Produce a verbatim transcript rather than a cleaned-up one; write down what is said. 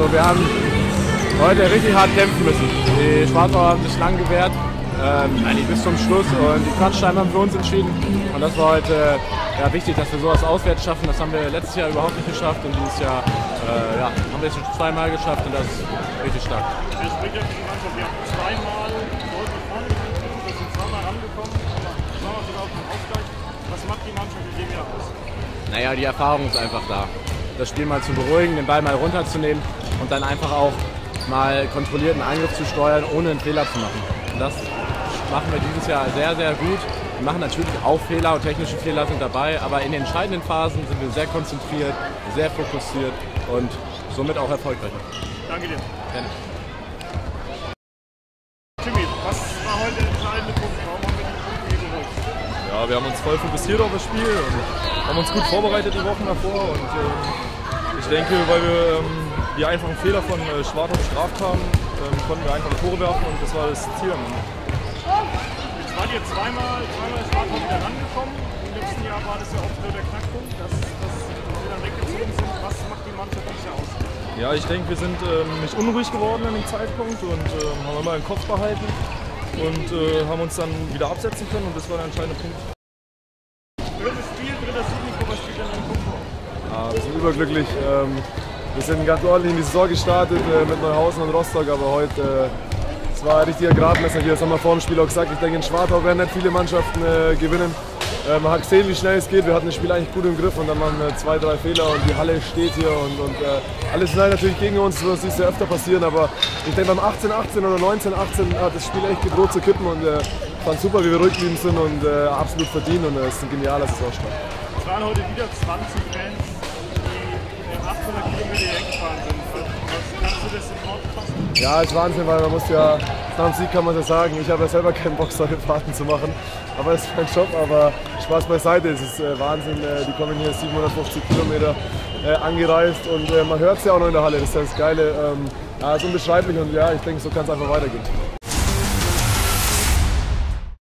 Also wir haben heute richtig hart kämpfen müssen. Die Schwarzauer haben sich lang gewehrt, ähm, eigentlich bis zum Schluss, und die Quatschsteine haben für uns entschieden. Und das war heute ja, wichtig, dass wir sowas auswärts schaffen. Das haben wir letztes Jahr überhaupt nicht geschafft, und dieses Jahr äh, ja, haben wir es schon zweimal geschafft, und das ist richtig stark. Wir sprechen ja für die Mannschaft, wir haben zweimal deutlich vorne gekommen, wir sind zweimal rangekommen, zweimal sogar auf den Ausgleich. Was macht die Mannschaft in dem Jahr aus? Naja, die Erfahrung ist einfach da. Das Spiel mal zu beruhigen, den Ball mal runterzunehmen und dann einfach auch mal kontrollierten Angriff zu steuern, ohne einen Fehler zu machen. Und das machen wir dieses Jahr sehr, sehr gut. Wir machen natürlich auch Fehler, und technische Fehler sind dabei, aber in den entscheidenden Phasen sind wir sehr konzentriert, sehr fokussiert und somit auch erfolgreich. Danke dir. Gerne. Timmy, was war heute der entscheidende Punkt? Warum haben wir die Punkte hier geholt? Ja, wir haben uns voll fokussiert auf das Spiel und haben uns gut vorbereitet die Wochen davor. Und äh, ich denke, weil wir ähm, die einfachen Fehler von äh, Schwartau bestraft haben, ähm, konnten wir einfach Tore werfen, und das war das Ziel. Jetzt wart ihr zweimal, zweimal ist Schwartau wieder rangekommen. Im letzten Jahr war das ja oft nur der Knackpunkt, dass, dass wir dann weggezogen sind. Was macht die Mannschaft dieses Jahr aus? Ja, ich denke, wir sind ähm, nicht unruhig geworden an dem Zeitpunkt und ähm, haben immer den Kopf behalten und äh, haben uns dann wieder absetzen können, und das war der entscheidende Punkt. Drittes Spiel, dritter Sieg, Nico, was steht denn im Punkt vor? Ja, wir sind überglücklich. Ähm, wir sind ganz ordentlich in die Saison gestartet äh, mit Neuhausen und Rostock, aber heute äh, es war ein richtiger Gradmesser hier. Das haben wir vor dem Spiel auch gesagt. Ich denke, in Schwartau werden nicht viele Mannschaften äh, gewinnen. Äh, man hat gesehen, wie schnell es geht. Wir hatten das Spiel eigentlich gut im Griff, und dann machen wir zwei, drei Fehler, und die Halle steht hier, und, und äh, alles ist natürlich gegen uns. Das wird uns ja öfter passieren, aber ich denke, beim achtzehn achtzehn oder neunzehn achtzehn hat das Spiel echt gedroht zu kippen, und äh, ich fand super, wie wir ruhig geblieben sind, und äh, absolut verdient, und es äh, ist ein genialer Saisonstart. Es waren heute wieder zwanzig Fans, die achthundert Kilometer hier gefahren sind. Was kannst du das in Worte fassen? Ja, ist Wahnsinn, weil man muss ja, nach dem Sieg kann man das sagen, ich habe ja selber keinen Bock, solche Fahrten zu machen, aber es ist mein Job, aber Spaß beiseite, es ist äh, Wahnsinn, äh, die kommen hier siebenhundertfünfzig Kilometer äh, angereist, und äh, man hört es ja auch noch in der Halle, das ist ja das Geile, ähm, ja, ist unbeschreiblich, und ja, ich denke, so kann es einfach weitergehen.